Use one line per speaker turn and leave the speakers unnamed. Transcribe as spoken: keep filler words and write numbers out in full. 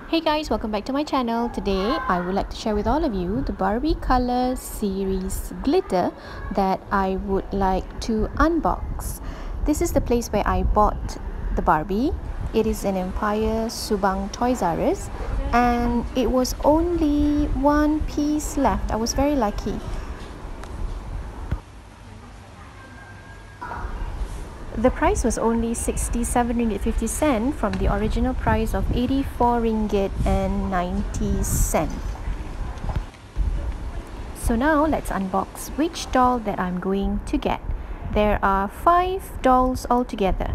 Hey guys, welcome back to my channel. Today I would like to share with all of you the Barbie Color Series glitter that I would like to unbox. This is the place where I bought the Barbie. It is in Empire Subang Toys R Us and it was only one piece left. I was very lucky. The price was only sixty-seven ringgit fifty cent from the original price of eighty-four ringgit and ninety cent. So now let's unbox which doll that I'm going to get. There are five dolls altogether.